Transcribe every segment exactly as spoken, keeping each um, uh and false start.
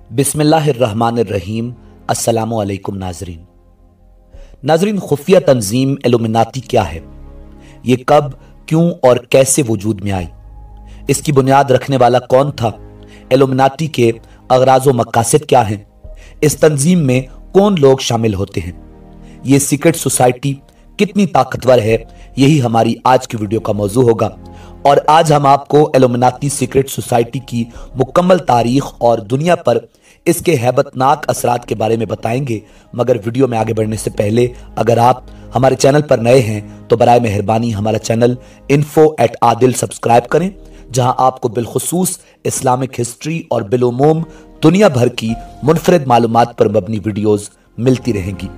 बिस्मिल्लाहिर्रहमानिर्रहीम। अस्सलामु अलैकुम नाजरीन। नाजरीन, खुफिया तंजीम इल्यूमिनाती क्या है, ये कब, क्यों और कैसे वजूद में आई, इसकी बुनियाद रखने वाला कौन था, इल्यूमिनाती के अगराज़ व मकासद क्या हैं, इस तंजीम में कौन लोग शामिल होते हैं, ये सीक्रेट सोसाइटी कितनी ताकतवर है, यही हमारी आज की वीडियो का मौजू होगा। और आज हम आपको इल्यूमिनाती सीक्रेट सोसाइटी की मुकम्मल तारीख और दुनिया पर इसके हैबतनाक असरात के बारे में बताएंगे। मगर वीडियो में आगे बढ़ने से पहले अगर आप हमारे चैनल पर नए हैं तो बराए मेहरबानी हमारा channel info at Adil subscribe करें, जहां आपको बिलखुसूस इस्लामिक हिस्ट्री और बिलुमूम दुनिया भर की मुनफरिद मालूमात पर मबनी वीडियोस मिलती रहेंगी।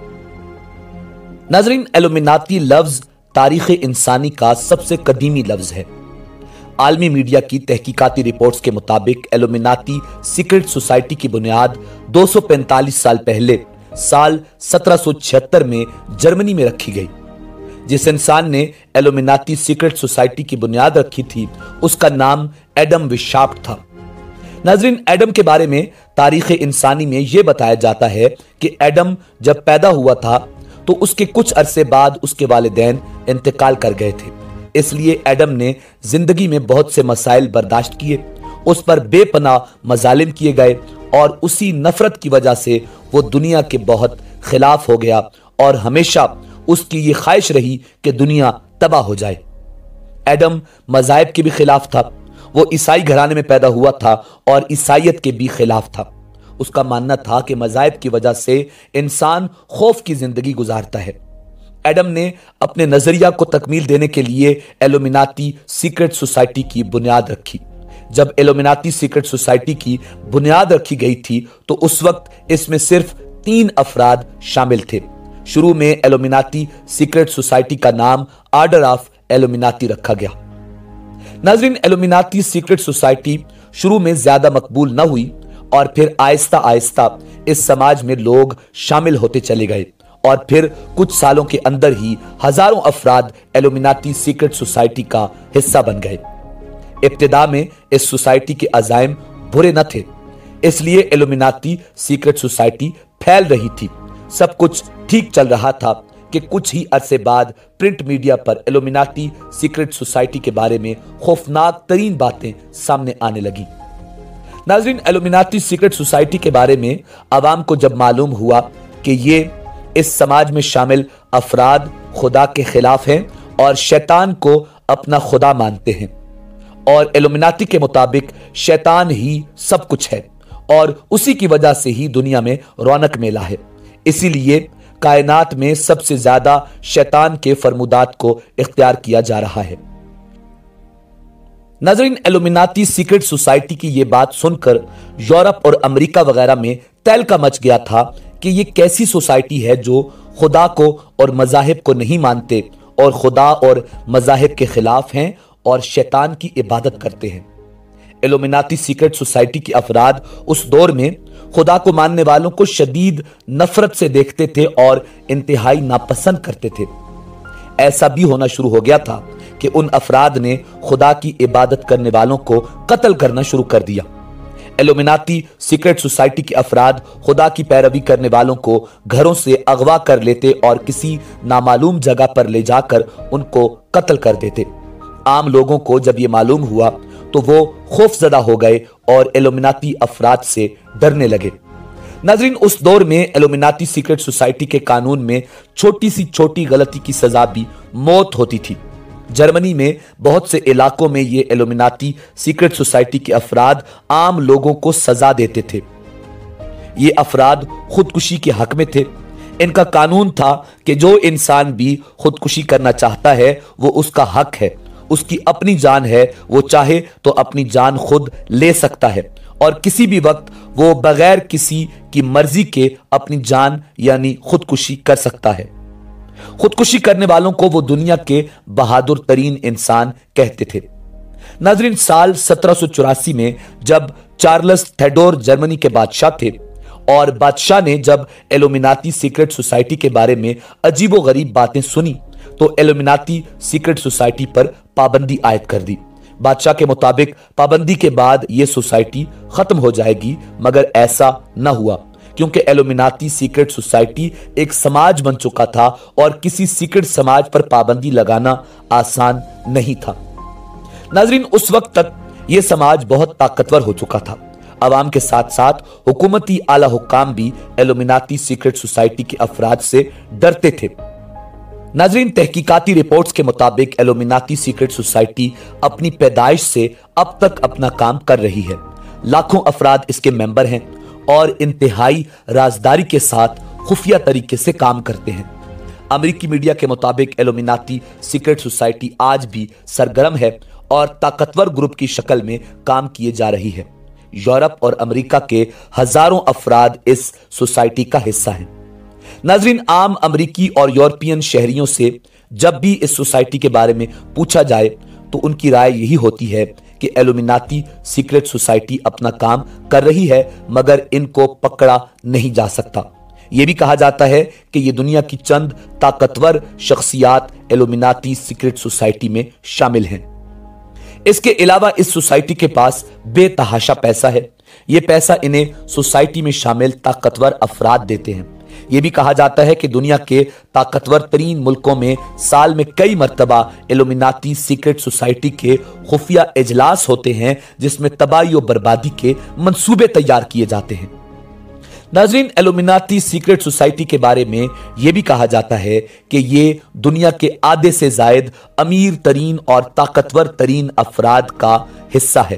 नाजरीन, इल्यूमिनाती लफ्ज तारीख इंसानी का सबसे कदीमी लफ्ज है। आलमी मीडिया की तहकीकाती रिपोर्ट्स के मुताबिक इल्यूमिनाती सीक्रेट सोसाइटी की बुनियाद दो सौ पैंतालीस साल पहले साल सत्रह सौ छिहत्तर में जर्मनी में रखी गई। जिस इंसान ने इल्यूमिनाती सीक्रेट सोसाइटी की बुनियाद रखी थी उसका नाम एडम विशाप्ट था। नाजरीन, एडम के बारे में तारीख इंसानी में यह बताया जाता है कि एडम जब पैदा हुआ था तो उसके कुछ अरसे बाद उसके वालिदैन इंतकाल कर गए थे। इसलिए एडम ने जिंदगी में बहुत से मसाइल बर्दाश्त किए, उस पर बेपनाह मजालिम किए गए और उसी नफरत की वजह से वो दुनिया के बहुत खिलाफ हो गया और हमेशा उसकी ये ख्वाहिश रही कि दुनिया तबाह हो जाए। एडम मज़ाहिब के भी खिलाफ था, वो ईसाई घराने में पैदा हुआ था और ईसाइयत के भी खिलाफ था। उसका मानना था कि मज़ाहिब की वजह से इंसान खौफ की जिंदगी गुजारता है। एडम ने अपने नजरिया को तकमील देने के लिए इल्यूमिनाती सीक्रेट सोसाइटी की बुनियाद रखी। जब इल्यूमिनाती सीक्रेट सोसाइटी की बुनियाद रखी गई थी तो उस वक्त इसमें सिर्फ तीन अफराद शामिल थे। शुरू में इल्यूमिनाती सीक्रेट सोसाइटी का नाम आर्डर ऑफ इल्यूमिनाती रखा गया। नाज़रीन, इल्यूमिनाती सीक्रेट सोसाइटी शुरू में ज्यादा मकबूल न हुई और फिर आहिस्ता आहिस्ता इस समाज में लोग शामिल होते चले गए और फिर कुछ सालों के अंदर ही हजारों अफराद इल्यूमिनाती सीक्रेट सोसाइटी का हिस्सा बन गए। इब्तिदा में इस सोसाइटी के अजाइम बुरे न थे, इसलिए इल्यूमिनाती सीक्रेट सोसाइटी फैल रही थी। सब कुछ ठीक चल रहा था कि कुछ ही अरसे बाद प्रिंट मीडिया पर इल्यूमिनाती सीक्रेट सोसाइटी के बारे में खौफनाक तरीन बातें सामने आने लगी। नाज़रीन, इल्यूमिनाती सीक्रेट सोसाइटी के बारे में आवाम को जब मालूम हुआ कि ये इस समाज में शामिल अफराद खुदा के खिलाफ हैं और शैतान को अपना खुदा मानते हैं और इल्यूमिनाती के मुताबिक शैतान ही सब कुछ है और उसी की वजह से ही दुनिया में रौनक मेला है, इसीलिए कायनात में सबसे ज्यादा शैतान के फरमुदात को इख्तियार किया जा रहा है। नाज़रीन, इल्यूमिनाती सीक्रेट सोसाइटी की यह बात सुनकर यूरोप और अमेरिका वगैरह में तहलका मच गया था कि यह कैसी सोसाइटी है जो खुदा को और मज़ाहिब को नहीं मानते और खुदा और मज़ाहिब के खिलाफ हैं और शैतान की इबादत करते हैं। इल्यूमिनाती सीक्रेट सोसाइटी के अफराद उस दौर में खुदा को मानने वालों को शदीद नफरत से देखते थे और इंतहाई नापसंद करते थे। ऐसा भी होना शुरू हो गया था कि उन अफराद ने खुदा की इबादत करने वालों को कत्ल करना शुरू कर दिया। इल्यूमिनाती सीक्रेट सोसाइटी के अफराद खुदा की पैरवी करने वालों को घरों से अगवा कर लेते और किसी नामालूम जगह पर ले जाकर उनको कत्ल कर देते। आम लोगों को जब यह मालूम हुआ तो वो खौफजदा हो गए और इल्यूमिनाती अफराद से डरने लगे। नाज़रीन, उस दौर में इल्यूमिनाती सीक्रेट सोसाइटी के कानून में छोटी सी छोटी गलती की सजा भी मौत होती थी। जर्मनी में बहुत से इलाकों में ये इल्यूमिनाती सीक्रेट सोसाइटी के अफराद आम लोगों को सजा देते थे। ये अफराद खुदकुशी के हक में थे। इनका कानून था कि जो इंसान भी खुदकुशी करना चाहता है वो उसका हक है, उसकी अपनी जान है, वो चाहे तो अपनी जान खुद ले सकता है और किसी भी वक्त वो बगैर किसी की मर्जी के अपनी जान यानी खुदकुशी कर सकता है। खुदकुशी करने वालों को वो दुनिया के बहादुर तरीन इंसान कहते थे। नाजरीन, साल सत्रह सौ चौरासी में जब चार्ल्स थेडोर जर्मनी के बादशाह थे और बादशाह ने जब इल्यूमिनाती सीक्रेट सोसाइटी के बारे में अजीबो गरीब बातें सुनी तो इल्यूमिनाती सीक्रेट सोसाइटी पर पाबंदी आयद कर दी। बादशाह के मुताबिक पाबंदी के बाद यह सोसाइटी खत्म हो जाएगी, मगर ऐसा न हुआ क्योंकि इल्यूमिनाती सीक्रेट सोसाइटी एक समाज बन चुका था और किसी सीक्रेट समाज पर पाबंदी लगाना आसान नहीं था। नाजरीन, उस वक्त तक यह समाज बहुत ताकतवर हो चुका था। अवाम के साथ साथ हुकूमती आला हुक्काम भी इल्यूमिनाती सीक्रेट सोसाइटी के अफराद से डरते थे। नाजरीन, तहकीकाती रिपोर्ट्स के मुताबिक इल्यूमिनाती सीक्रेट सोसाइटी अपनी पैदाइश से अब तक अपना काम कर रही है। लाखों अफराद इसके मेंबर हैं और इंतहाई राजदारी के साथ खुफिया तरीके से काम करते हैं। अमेरिकी मीडिया के मुताबिक इल्यूमिनाती सीक्रेट सोसाइटी आज भी सरगर्म है और ताकतवर ग्रुप की शक्ल में काम किए जा रही है। यूरोप और अमेरिका के हजारों अफराद इस सोसाइटी का हिस्सा हैं। नाजरीन, आम अमेरिकी और यूरोपियन शहरियों से जब भी इस सोसाइटी के बारे में पूछा जाए तो उनकी राय यही होती है कि इल्यूमिनाती सीक्रेट सोसाइटी अपना काम कर रही है, मगर इनको पकड़ा नहीं जा सकता। यह भी कहा जाता है कि यह दुनिया की चंद ताकतवर शख्सियात इल्यूमिनाती सीक्रेट सोसाइटी में शामिल हैं। इसके अलावा इस सोसाइटी के पास बेतहाशा पैसा है। यह पैसा इन्हें सोसाइटी में शामिल ताकतवर अफराद देते हैं। यह भी कहा जाता है कि दुनिया के ताकतवर तरीन मुल्कों में साल में कई मर्तबा इल्यूमिनाती सीक्रेट सोसाइटी के खुफिया इजलास होते हैं, जिसमें तबाही और बर्बादी के मंसूबे तैयार किए जाते हैं। नाजरीन, इल्यूमिनाती सीक्रेट सोसाइटी के बारे में यह भी कहा जाता है कि यह दुनिया के आधे से जायद अमीर तरीन और ताकतवर तरीन अफराद का हिस्सा है।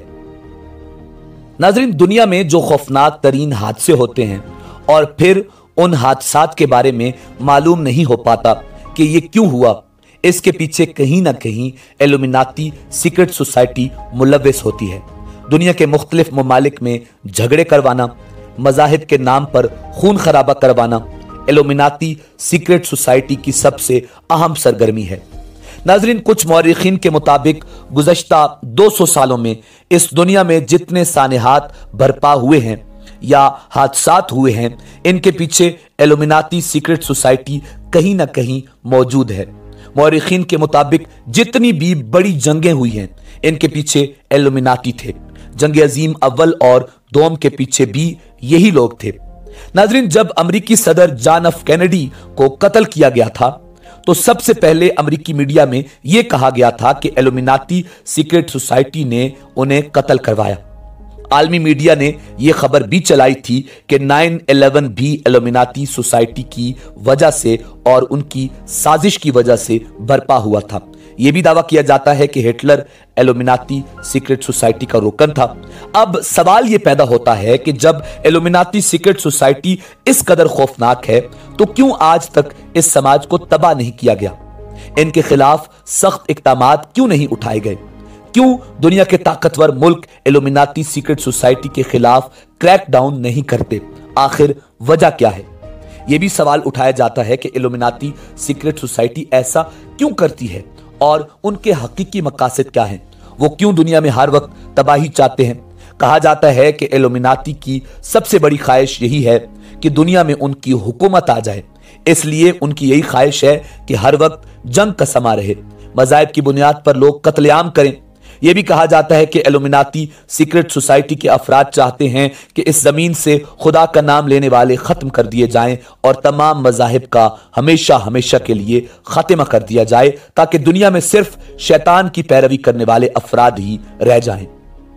नाजरीन, दुनिया में जो खौफनाक तरीन हादसे होते हैं और फिर उन हादसात के बारे में मालूम नहीं हो पाता कि यह क्यों हुआ, इसके पीछे कहीं ना कहीं इल्यूमिनाती सीक्रेट सोसाइटी मुलव्वस होती है। दुनिया के मुख्तलिफ ममालिक में झगड़े करवाना, मज़ाहिब के नाम पर खून खराबा करवाना इल्यूमिनाती सीक्रेट सोसाइटी की सबसे अहम सरगर्मी है। नाजरीन, कुछ मौरिखीन के मुताबिक गुज़श्ता दो सौ सालों में इस दुनिया में जितने सानेहात बरपा हुए हैं या हादसात हुए हैं, इनके पीछे इल्यूमिनाती सीक्रेट सोसाइटी कहीं ना कहीं मौजूद है। मौरिखीन के मुताबिक जितनी भी बड़ी जंगें हुई हैं, इनके पीछे इल्यूमिनाती थे। जंग अजीम अव्वल और दोम के पीछे भी यही लोग थे। नाजरीन, जब अमेरिकी सदर जॉन एफ कैनेडी को कत्ल किया गया था तो सबसे पहले अमेरिकी मीडिया में यह कहा गया था कि इल्यूमिनाती सीक्रेट सोसाइटी ने उन्हें कत्ल करवाया। आलमी मीडिया ने यह खबर भी चलाई थी कि नाइन इलेवन भी इल्यूमिनाती सोसाइटी की वजह से और उनकी साजिश की वजह से बर्पा हुआ था। यह भी दावा किया जाता है कि हिटलर इल्यूमिनाती सीक्रेट सोसाइटी का रुकन था। अब सवाल यह पैदा होता है कि जब इल्यूमिनाती सीक्रेट सोसाइटी इस कदर खौफनाक है तो क्यों आज तक इस समाज को तबाह नहीं किया गया? इनके खिलाफ सख्त इक़दामात क्यों नहीं उठाए गए? क्यों दुनिया के ताकतवर मुल्क इल्यूमिनाती सीक्रेट सोसाइटी के खिलाफ क्रैकडाउन नहीं करते? आखिर वजह क्या है? यह भी सवाल उठाया जाता है कि इल्यूमिनाती सीक्रेट सोसाइटी ऐसा क्यों करती है और उनके हकीकी मकासद क्या हैं? वो क्यों दुनिया में हर वक्त तबाही चाहते हैं? कहा जाता है कि इल्यूमिनाती की सबसे बड़ी ख्वाहिश यही है कि दुनिया में उनकी हुकूमत आ जाए। इसलिए उनकी यही ख्वाहिश है कि हर वक्त जंग का समा रहे, मज़ाहिब की बुनियाद पर लोग कत्लेआम करें। यह भी कहा जाता है कि इल्यूमिनाती सीक्रेट सोसाइटी के अफराद चाहते हैं कि इस जमीन से खुदा का नाम लेने वाले खत्म कर दिए जाएं और तमाम मज़ाहिब का हमेशा हमेशा के लिए खात्मा कर दिया जाए, ताकि दुनिया में सिर्फ शैतान की पैरवी करने वाले अफराद ही रह जाएं।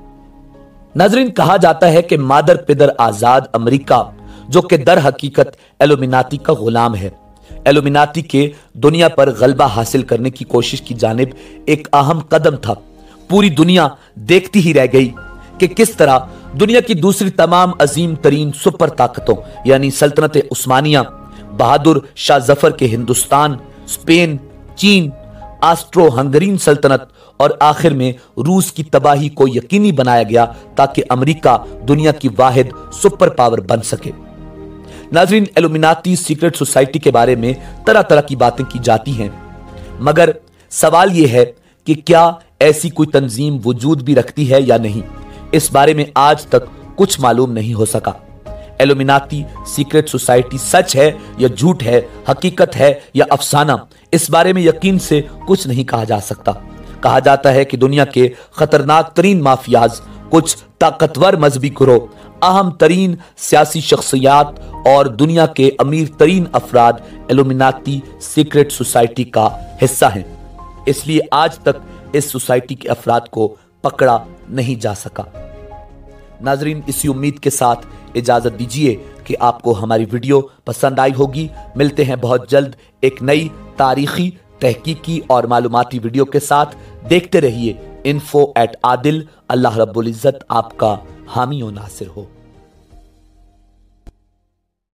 नाजरीन, कहा जाता है कि मादर पिदर आजाद अमेरिका, जो कि दर हकीकत इल्यूमिनाती का गुलाम है, इल्यूमिनाती के दुनिया पर गलबा हासिल करने की कोशिश की जानिब एक अहम कदम था। पूरी दुनिया देखती ही रह गई कि किस तरह दुनिया की दूसरी तमाम अजीम तरीन सुपर ताकतों यानी सल्तनत उस्मानिया, बहादुर शाह जफर के हिंदुस्तान, स्पेन, चीन, ऑस्ट्रो हंगरीन सल्तनत और आखिर में रूस की तबाही को यकीनी बनाया गया ताकि अमेरिका दुनिया की वाहिद सुपर पावर बन सके। नाजरीन, इल्यूमिनाती सीक्रेट सोसाइटी के बारे में तरह तरह की बातें की जाती हैं, मगर सवाल यह है कि क्या ऐसी कोई तंजीम वजूद भी रखती है या नहीं? इस बारे में आज तक कुछ मालूम नहीं हो सका। इल्यूमिनाती सीक्रेट सोसाइटी सच है या झूठ है, हकीकत है या अफसाना, इस बारे में यकीन से कुछ नहीं कहा जा सकता। कहा जाता है कि दुनिया के खतरनाक तरीन माफियाज, कुछ ताकतवर मजहबी गिरोह, अहम तरीन सियासी शख्सियात और दुनिया के अमीर तरीन अफराद इल्यूमिनाती सीक्रेट सोसाइटी का हिस्सा हैं। इसलिए आज तक इस सोसाइटी के अफराद को पकड़ा नहीं जा सका। नाजरीन, इसी उम्मीद के साथ इजाजत दीजिए कि आपको हमारी वीडियो पसंद आई होगी। मिलते हैं बहुत जल्द एक नई तारीखी, तहकीकी और मालूमाती वीडियो के साथ। देखते रहिए इन्फो एट आदिल। अल्लाह रब्बुल इज्जत आपका हामी और नासिर हो।